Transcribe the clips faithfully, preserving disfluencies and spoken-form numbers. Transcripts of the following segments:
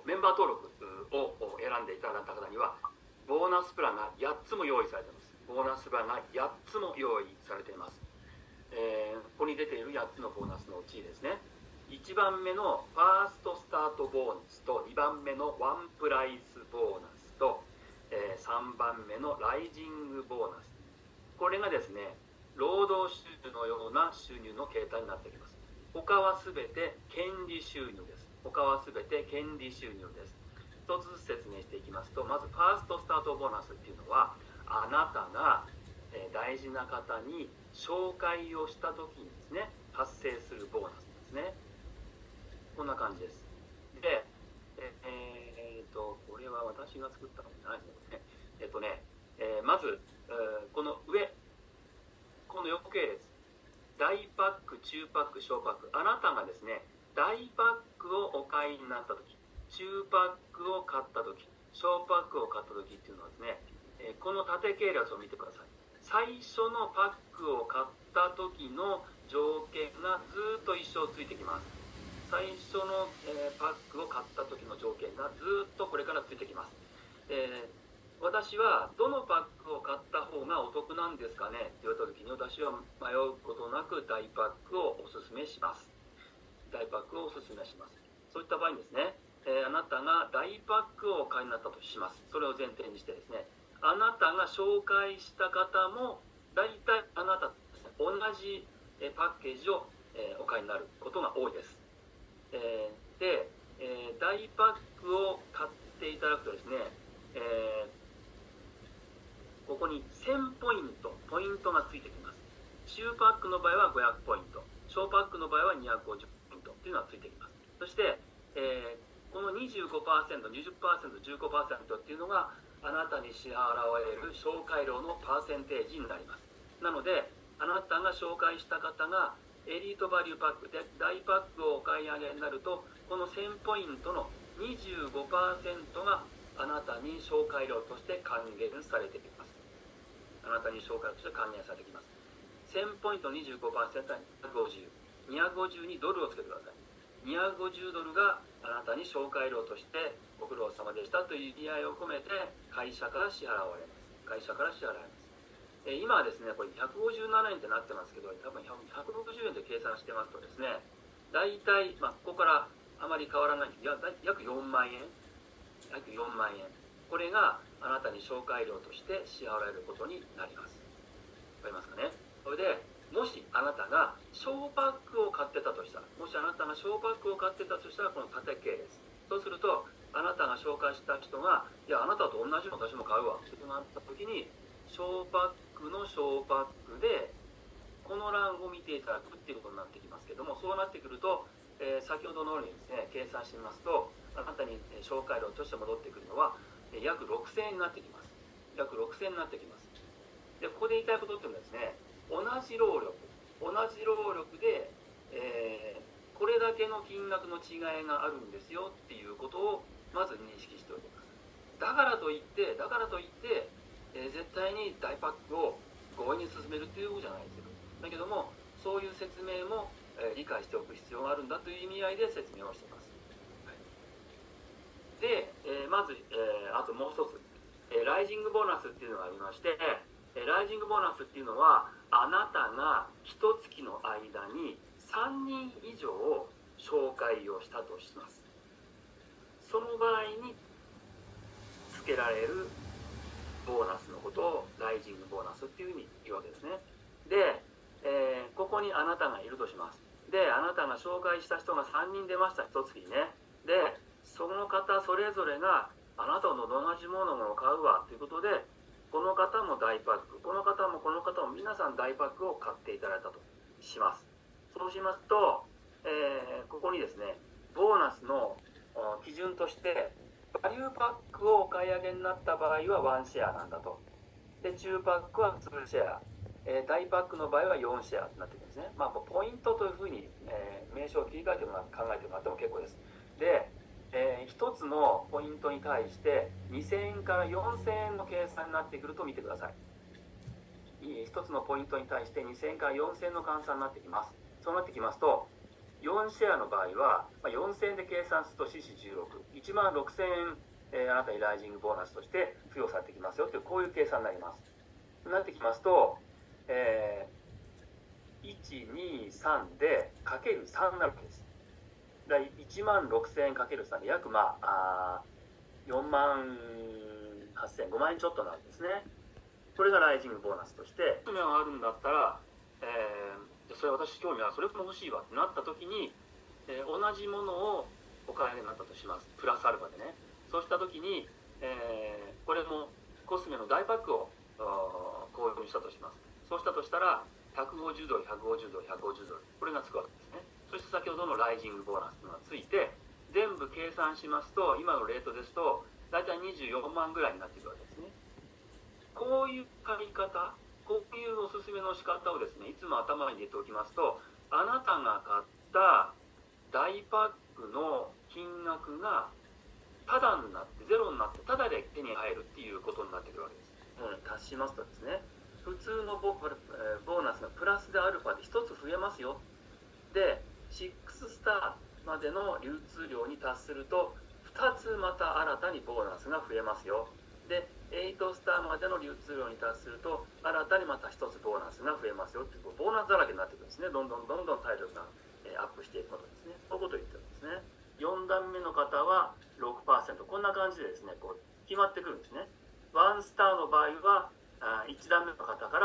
とメンバー登録を選んでいただいた方にはボーナスプランがやっつも用意されています。ボーナスプランがやっつも用意されています。えー、ここに出ているやっつのボーナスのうちですね、いちばんめのファーストスタートボーナスとにばんめのワンプライスボーナスと、えー、さんばんめのライジングボーナス、これがですね労働収入のような収入の形態になってきます。他はすべて権利収入です。他はすべて権利収入です。一つずつ説明していきますと、まずファーストスタートボーナスっていうのは、あなたが大事な方に紹介をした時にですね発生するボーナスですね。こんな感じです。で、えー、っとこれは私が作ったのじゃないですね。えっとね、えー、まず、えー、この上、この横系列、大パック、中パック、小パック、あなたがですね大パックをお買いになった時、中パックを買った時、小パックを買った時っていうのはですね、えー、この縦系列を見てください。最初のパックを買った時の条件がずっと一生ついてきます。最初の、えー、パックを買った時の条件がずっとこれからついてきます。えー私はどのパックを買った方がお得なんですかねって言われた時に、私は迷うことなく大パックをおすすめします。大パックをおすすめします。そういった場合にですね、えー、あなたが大パックをお買いになったとします。それを前提にしてですね、あなたが紹介した方も大体あなたと同じパッケージをお買いになることが多いです。えー、で、えー、大パックを買っていただくとですね、えーここにせんポイント、ポイントがついてきます。中パックの場合はごひゃくポイント、小パックの場合はにひゃくごじゅうポイントというのがついてきます。そして、えー、この にじゅうごパーセント、にじゅっパーセント、じゅうごパーセント っていうのがあなたに支払われる紹介料のパーセンテージになります。なので、あなたが紹介した方がエリートバリューパックで大パックをお買い上げになると、このせんポイントの にじゅうごパーセント があなたに紹介料として還元されてきます。あなたに紹介として還元されてきます。せんポイント にじゅうごパーセント はにひゃくごじゅう、にひゃくごじゅうにドルをつけてください。にひゃくごじゅうドルがあなたに紹介料としてご苦労様でしたという意味合いを込めて会社から支払われます。会社から支払われます。え今はですね、これひゃくごじゅうななえんってなってますけど、多分ひゃくろくじゅうえんで計算してますとですね、大体、まあ、ここからあまり変わらない、約よんまんえん、約よんまんえん。これがあなたに紹介料として支払われることになります。わかりますかね。それでもしあなたが小パックを買ってたとしたら、もしあなたが小パックを買ってたとしたら、この縦系列、そうするとあなたが紹介した人が、いやあなたと同じの私も買うわってなった時に、小パックの小パックでこの欄を見ていただくっていうことになってきますけども、そうなってくると、えー、先ほどのようにですね計算してみますと、あなたに紹介料として戻ってくるのは約ろくせんえんになってきます。約ろくせんえんになってきます。で、ここで言いたいことっていうのはですね、同じ労力、同じ労力で、えー、これだけの金額の違いがあるんですよっていうことをまず認識しておきます。だからといって、だからといって、えー、絶対に大パックを強引に進めるっていうことじゃないですよ。だけども、そういう説明も、えー、理解しておく必要があるんだという意味合いで説明をしています。で、えー、まず、えー、あともう一つ、えー、ライジングボーナスっていうのがありまして、えー、ライジングボーナスっていうのは、あなたがいっかげつの間にさんにん以上紹介をしたとします。その場合に付けられるボーナスのことをライジングボーナスっていうふうに言うわけですね。で、えー、ここにあなたがいるとします。で、あなたが紹介した人がさんにん出ました、いっかげつにね。で、その方それぞれがあなたの同じものを買うわということで、この方も大パック、この方もこの方も皆さん大パックを買っていただいたとします。そうしますと、えー、ここにですね、ボーナスの基準としてバリューパックをお買い上げになった場合はワンシェアなんだと。で、中パックはツーシェア、えー、大パックの場合はよんシェアになってくるんですね。まあ、ポイントというふうに、えー、名称を切り替えてもら考えてもらっても結構です。で、えー、ひとつのポイントに対してにせんえんからよんせんえんの計算になってくると見てください。ひとつのポイントに対してにせんえんからよんせんえんの換算になってきます。そうなってきますと、 よんシェアの場合は、まあ、よんせんえんで計算すると シーシーじゅうろく、いちまんろくせんえん、えー、あなたにライジングボーナスとして付与されてきますよという、こういう計算になります。なってきますと、えー、いち、に、さんでかけるさんになるわけです。だいちまんろくせんえんかけるさんで約、まあ、あよんまんはっせん、ごまんえんちょっとなんですね。これがライジングボーナスとして、興味があるんだったら、えー、それ私興味はそれも欲しいわってなった時に、えー、同じものをお買い上げになったとします。プラスアルファでね。そうした時に、えー、これもコスメの大パックを購入したとします。そうしたとしたら、ひゃくごじゅうドル、ひゃくごじゅうドル、ひゃくごじゅうドル、これがつくわけですね。そして先ほどのライジングボーナスというのがついて、全部計算しますと、今のレートですと、だいたいにじゅうよんまんぐらいになっているわけですね。こういう買い方、こういうおすすめの仕方をですね、いつも頭に入れておきますと、あなたが買った大パックの金額がタダになって、ゼロになって、タダで手に入るっていうことになってくるわけです。うん、足しますとですね、普通の ボ, ボーナスがプラスでアルファでひとつ増えますよ。で、ろくスターまでの流通量に達すると、ふたつまた新たにボーナスが増えますよ。で、はちスターまでの流通量に達すると、新たにまたひとつボーナスが増えますよっていう、ボーナスだらけになってくるんですね。どんどんどんどん体力がアップしていくことですね。こういうことを言ってるんですね。よん段目の方は ろくパーセント、こんな感じでですね、こう決まってくるんですね。ワンスターの場合は、いち段目の方から、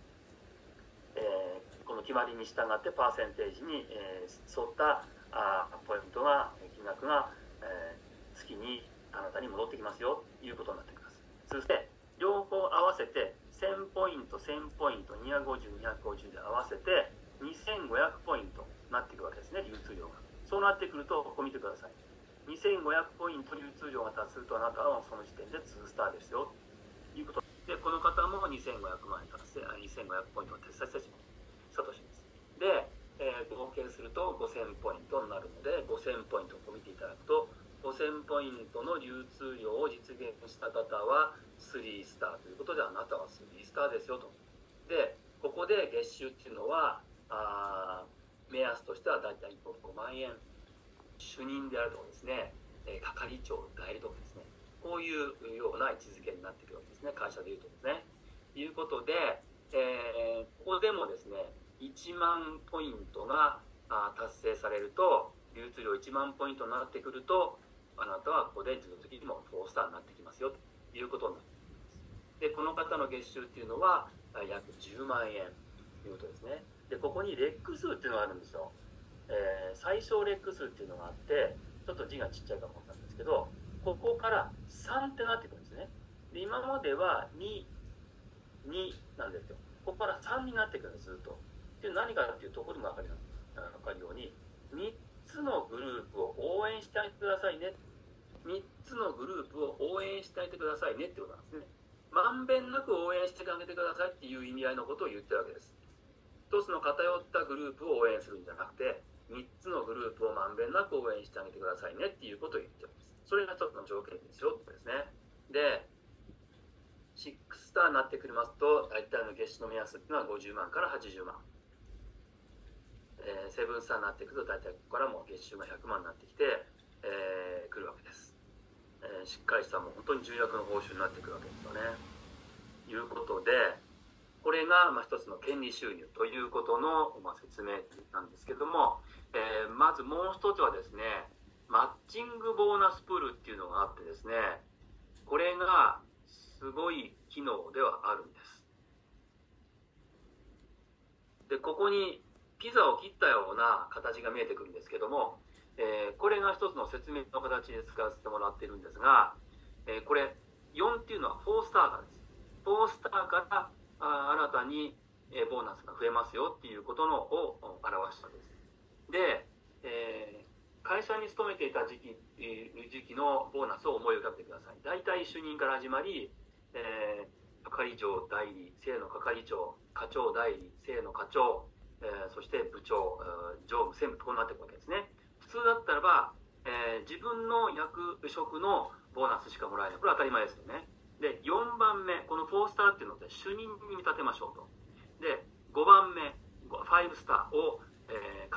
えー、この決まりに従ってパーセンテージに、えー、沿ったあポイントが、金額が、えー、月にあなたに戻ってきますよということになってきます。そして両方合わせてせんポイント、せんポイント、にひゃくごじゅう、にひゃくごじゅうで合わせてにせんごひゃくポイントになっていくわけですね、流通量が。そうなってくると、ここ見てください。にせんごひゃくポイント流通量が達すると、あなたはその時点でにスターですよということで、この方もにせんごひゃくまん円達成、にせんごひゃくポイントが達成したとします。で、えー、合計するとごせんポイントになるので、ごせんポイントを見ていただくと、ごせんポイントの流通量を実現した方はさんスターということで、あなたはさんスターですよと。で、ここで月収っていうのは、あ目安としてはだいたいいっぽんごまんえん。主任であるとかですね、えー、係長、代理とかですね、こういうような位置づけになってくるわけですね、会社でいうとですね。いうことで、えー、ここでもですね、いちまんポイントが達成されると、流通量いちまんポイントになってくると、あなたはここで自動的にもよんスターになってきますよということになってきます。で、この方の月収っていうのは約じゅうまんえんということですね。で、ここにレック数っていうのがあるんですよ。えー、最小レック数っていうのがあって、ちょっと字がちっちゃいかもわかんないんですけど、ここからさんってなってくるんですね。で、今まではに、になんですよ。ここからさんになってくるんです、ずっと。で、何かっていうところでもわかるように、みっつのグループを応援してあげてくださいね。みっつのグループを応援してあげてくださいねってことなんですね。まんべんなく応援してあげてくださいっていう意味合いのことを言ってるわけです。一つの偏ったグループを応援するんじゃなくて、みっつのグループをまんべんなく応援してあげてくださいねっていうことを言ってるんです。それが一つの条件ですよってことですね。で、ろくスターになってくりますと、大体の月収の目安っていうのはごじゅうまんからはちじゅうまん。えー、セブンスターになってくると、大体ここからも月収がひゃくまんになってきて、えー、くるわけです。えー、しっかりしたもう本当に重役の報酬になってくるわけですよね。いうことで、これがまあ一つの権利収入ということのまあ説明なんですけども、えー、まずもう一つはですね、マッチングボーナスプールっていうのがあってですね、これがすごい機能ではあるんです。で、ここにピザを切ったような形が見えてくるんですけども、えー、これが一つの説明の形で使わせてもらっているんですが、えー、これよんっていうのはよんスターからです。よんスターからあ新たにボーナスが増えますよっていうことのを表したんです。で、えー、会社に勤めていた時期、えー、時期のボーナスを思い浮かべてください。大体主任から始まり、えー、係長、代理、正の係長、課長、代理、正の課長、えー、そして部長、常務、専務とこうなっていくわけですね。普通だったらば、えー、自分の役職のボーナスしかもらえない。これは当たり前ですよね。で、よんばんめ、このよんスターっていうので主任に見立てましょうと。で、ごばんめ、ごスターを、えー、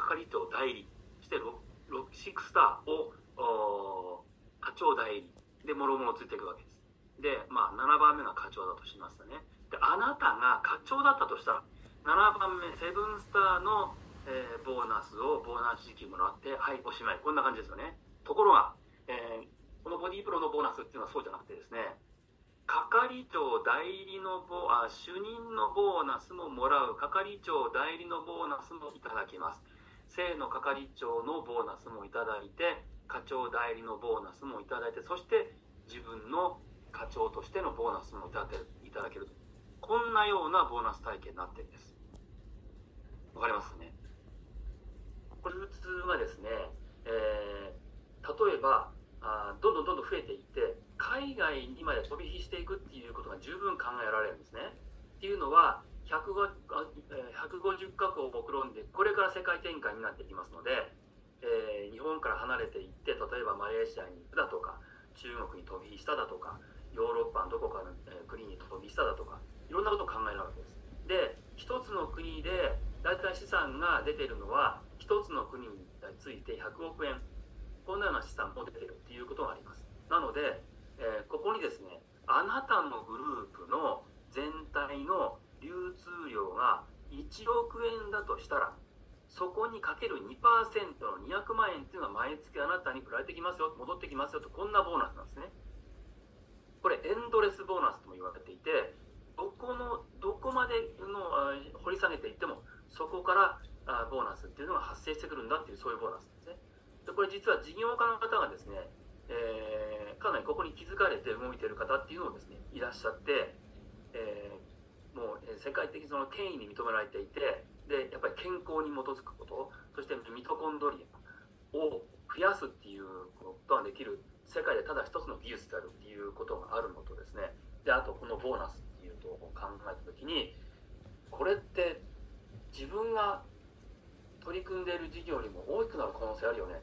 係長代理、そしてろくスターを課長代理でもろもろついていくわけです。で、まあ、ななばんめが課長だとしますね。で、あなたが課長だったとしたら、ななばんめセブンスターの、えー、ボーナスをボーナス時期もらって、はい、おしまい。こんな感じですよね。ところが、えー、このボディープロのボーナスっていうのはそうじゃなくてですね、係長代理のボあ主任のボーナスももらう、係長代理のボーナスもいただきます。正の係長のボーナスもいただいて、課長代理のボーナスもいただいて、そして自分の課長としてのボーナスもいただける、いただけると。こんなようなボーナス体系になってるんです。わかりますね。これ普通がですね、えー、例えばあどんどんどんどん増えていって海外にまで飛び火していくっていうことが十分考えられるんですね。っていうのはひゃくごじゅっかこくを目論んでこれから世界展開になっていきますので、えー、日本から離れていって例えばマレーシアに行くだとか中国に飛び火しただとかヨーロッパのどこかの国に飛び火しただとかいろんなことを考えられるわけです。で一つの国でだいたい資産が出ているのは一つの国についてひゃくおくえん、こんなような資産も出ているということがあります。なので、えー、ここにですねあなたのグループの全体の流通量がいちおくえんだとしたらそこにかける にパーセント のにひゃくまんえんっていうのが毎月あなたに送られてきますよ、戻ってきますよと、こんなボーナスなんですね。これエンドレスボーナスとも言われていて、どこのどこまでの掘り下げていってもそこからあボーナスっていうのが発生してくるんだっていう、そういうボーナスですね。でこれ実は事業家の方がですね、えー、かなりここに気づかれて動いている方っていうのもですねいらっしゃって、えー、もう世界的にその権威に認められていて、でやっぱり健康に基づくこと、そしてミトコンドリアを増やすっていうことができる世界でただ一つの技術であるっていうことがあるのとですね、であとこのボーナスっていうとを考えた時に、これって自分が取り組んでいる事業よりも大きくなる可能性あるよね、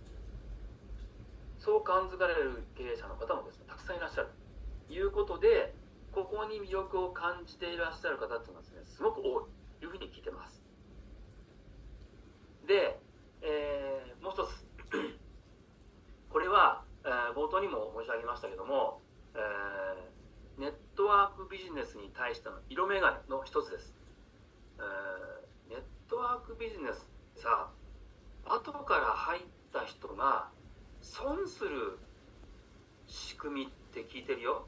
そう感づかれる経営者の方もですねたくさんいらっしゃるということで、ここに魅力を感じていらっしゃる方っていうのはですねすごく多いというふうに聞いてます。で、えー、もう一つこれは、えー、冒頭にも申し上げましたけども、えー、ネットワークビジネスに対しての色眼鏡の一つです。えー、ネットワークビジネスさ、後から入った人が損する仕組みって聞いてるよ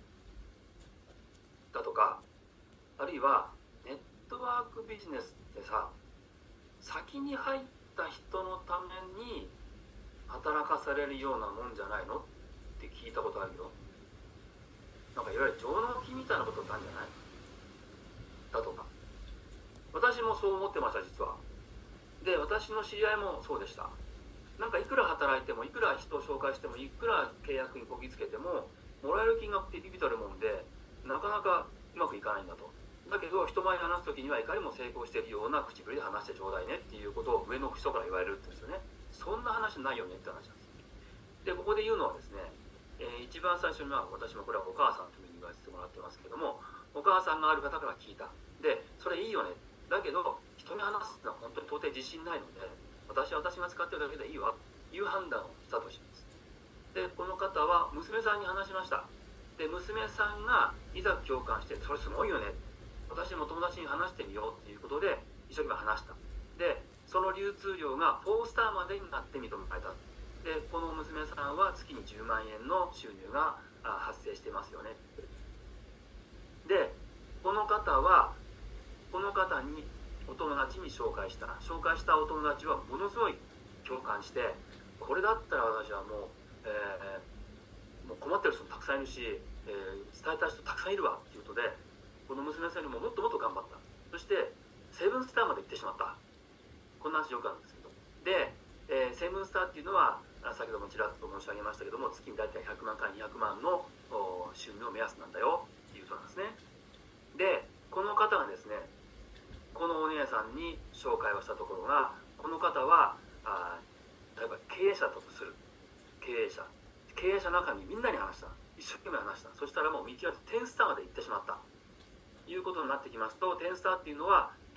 だとか、あるいはネットワークビジネスってさ、先に入った人のために働かされるようなもんじゃないのって聞いたことあるよ。なんかいわゆる上納金みたいなことってあるんじゃないだとか、私もそう思ってました実は。で私の知り合いもそうでした。なんかいくら働いてもいくら人を紹介してもいくら契約にこぎつけてももらえる金額ってビビたるもんでなかなかうまくいかないんだと。だけど人前に話す時にはいかにも成功しているような口ぶりで話してちょうだいねっていうことを上の人から言われるんですよね。そんな話ないよねって話なんです。でここで言うのはですね、えー、一番最初には私もこれはお母さんというふうに言わせてもらってますけども、お母さんがある方から聞いた。でそれいいよね、だけど人に話すってのは本当に到底自信ないので私は私が使ってるだけでいいわという判断をしたとします。でこの方は娘さんに話しました。で娘さんがいざ共感して、それすごいよね、私も友達に話してみようということで一生懸命話した。でその流通量がフォースターまでになって認められた。でこの娘さんは月にじゅうまんえんの収入が発生していますよね。でこの方はこの方にお友達に紹介した紹介したお友達はものすごい共感して、これだったら私はもう、えー、もう困ってる人もたくさんいるし、えー、伝えたい人たくさんいるわっていうことで、この娘さんにももっともっと頑張った。そしてセブンスターまで行ってしまった。こんな話よくあるんですけど、で、えー、セブンスターっていうのは先ほどもちらっと申し上げましたけども、月に大体ひゃくまんからにひゃくまんの収入の目安なんだよっていうことなんですね。でこの方がですね、このお姉さんに紹介をしたところが、この方はあ例えば経営者だとする。経営者経営者の中にみんなに話した。一生懸命話した。そしたらもう見極めてテンスターまで行ってしまったということになってきますと、テンスターっていうのは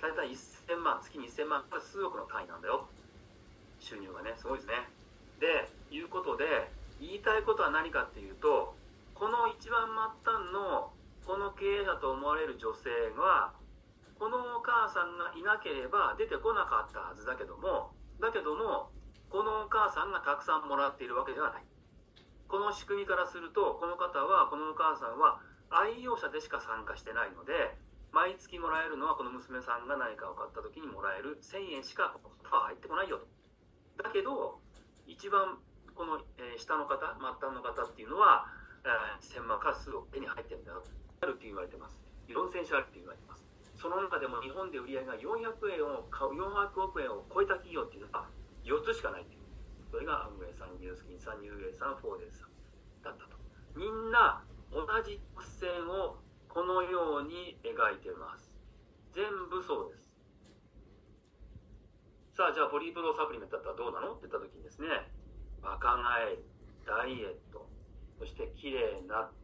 大体せんまん、月にせんまん、これ数億の単位なんだよ。収入がね、すごいですね。で、いうことで、言いたいことは何かっていうと、この一番末端の、この経営者と思われる女性は、このお母さんがいなければ出てこなかったはずだけども、だけども、このお母さんがたくさんもらっているわけではない。この仕組みからすると、この方は、このお母さんは愛用者でしか参加してないので、毎月もらえるのはこの娘さんが何かを買った時にもらえるせんえんしか入ってこないよと。だけど、一番この、えー、下の方、末端の方っていうのは、えー、せんまんから数億手に入ってるんだよと。あるって言われてます。よんせんしゅあるって言われてます。その中でも日本で売り上げがよんひゃくえんを買う、よんひゃくおくえんを超えた企業っていうのはよっつしかないっていう。それがアムウェイさん、ニュースキンさん、ニューウェイさん、フォーデーズさんだったと。みんな同じ曲線をこのように描いています。全部そうです。さあ、じゃあポリプロサプリメントだったらどうなのって言った時にですね、若返る、ダイエット、そして綺麗になって、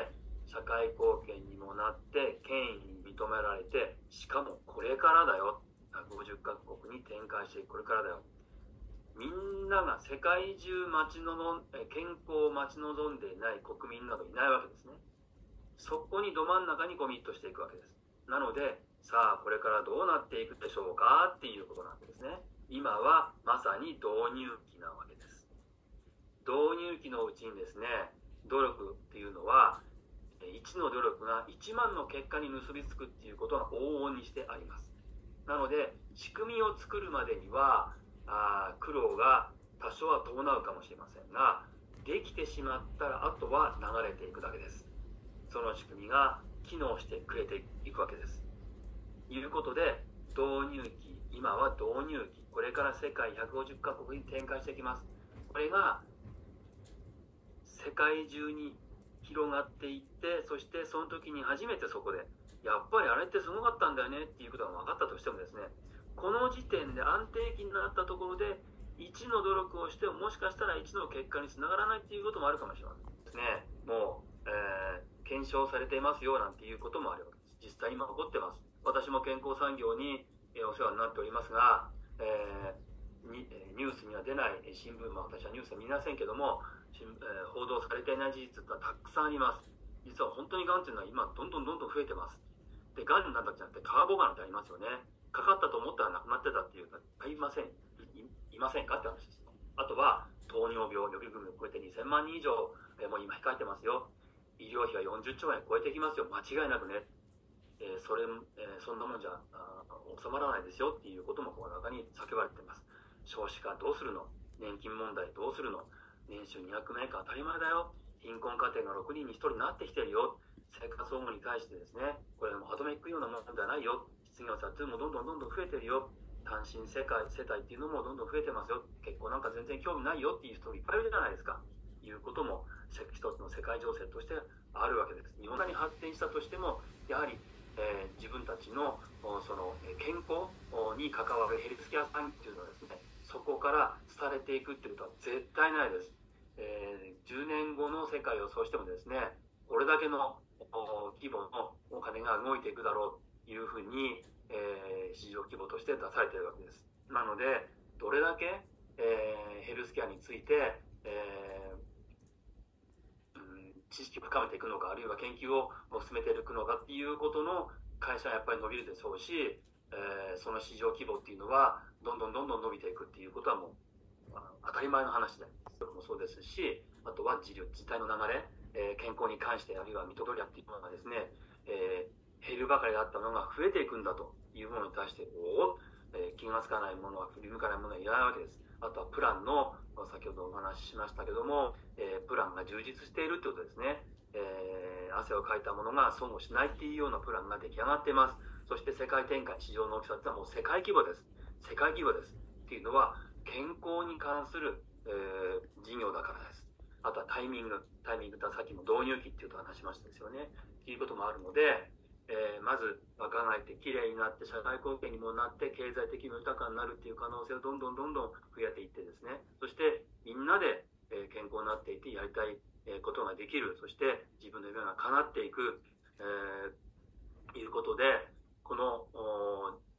社会貢献にもなって、権威に認められて、しかもこれからだよ。ひゃくごじゅっかこくに展開していく、これからだよ。みんなが世界中待ち望ん、健康を待ち望んでいない国民などいないわけですね。そこにど真ん中にコミットしていくわけです。なので、さあ、これからどうなっていくでしょうかっていうことなんですね。今はまさに導入期なわけです。導入期のうちにですね、努力っていうのは、いちの努力がいちまんの結果に結びつくっていうことが往々にしてあります。なので、仕組みを作るまでには、あ苦労が多少は伴うかもしれませんが、できてしまったらあとは流れていくだけです。その仕組みが機能してくれていくわけです。ということで、導入期、今は導入期、これから世界ひゃくごじゅっかこくに展開していきます。これが世界中に広がっていって、そしてその時に初めてそこで、やっぱりあれってすごかったんだよねっていうことが分かったとしてもですね、この時点で安定期になったところでいちの努力をしても、もしかしたらいちの結果につながらないっていうこともあるかもしれませんですね。もう、えー、検証されていますよなんていうこともあるわけです。実際に今起こってます。私も健康産業に、えー、お世話になっておりますが、えー、にニュースには出ない新聞、まあ、私はニュースは見ませんけども、えー、報道されていない事実がたくさんあります。実は本当にがんというのは今どんどんどんどん増えてます。で、がんになったんじゃなくてカーボガンってありますよね。かかったと思ったら亡くなってたっていうか、いません。い, いませんかって話です。あとは、糖尿病、予備組を超えてにせんまんにん以上、えー、もう今控えてますよ。医療費がよんじゅっちょうえん超えてきますよ。間違いなくね。えー、それ、えー、そんなもんじゃ収まらないですよっていうことも声高に叫ばれています。少子化どうするの？年金問題どうするの？年収にひゃくめいか当たり前だよ。貧困家庭がろくにんにひとりになってきてるよ。生活保護に対してですね、これも歯止めいくようなものではないよ。失業者っていうのもどんどんどんどん増えてるよ。単身世界世帯っていうのもどんどん増えてますよ。結婚なんか全然興味ないよっていう人もいっぱいいるじゃないですか。いうことも一つの世界情勢としてあるわけです。日本に発展したとしても、やはり、えー、自分たちのその健康に関わるヘルスケア産業っていうのはですね、そこから廃れていくっていうことは絶対ないです。えー、じゅうねんごの世界をそうしてもですね、これだけの規模のお金が動いていくだろうというふうに、えー、市場規模として出されているわけです。なので、どれだけ、えー、ヘルスケアについて、えーうん、知識を深めていくのか、あるいは研究を進めていくのかっていうことの会社はやっぱり伸びるでしょうし、えー、その市場規模っていうのはどんどんどんどん伸びていくっていうことはもう当たり前の話で、もそうですし、あとは自体の流れ、えー、健康に関して、あるいはミトドリアっていうものがですね、えー、減るばかりだったものが増えていくんだというものに対して、おえー、気がつかないものは振り向かないものはいらないわけです。あとはプランの、先ほどお話ししましたけども、えー、プランが充実しているということですね。えー、汗をかいたものが損をしないっていうようなプランが出来上がっています。そして世界展開、市場の大きさってのはもう世界規模です。世界規模です。っていうのは、健康に関する、えー、事業だからです。あとはタイミング、タイミングとはさっきも導入期っていうと話しましたですよね。っていうこともあるので、えー、まず若返ってきれいになって社会貢献にもなって経済的に豊かになるっていう可能性をどんどんどんどん増えていってですね、そしてみんなで、えー、健康になっていてやりたい、えー、ことができる、そして自分の夢が叶っていく、えー、いうことで、この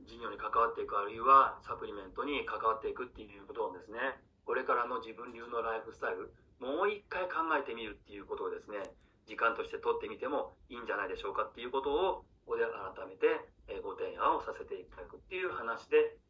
事業に関わっていく、あるいはサプリメントに関わっていくっていうことをですね、これからの自分流のライフスタイル、もう一回考えてみるっていうことをですね、時間として取ってみてもいいんじゃないでしょうかっていうことを、ここで改めてご提案をさせていただくっていう話で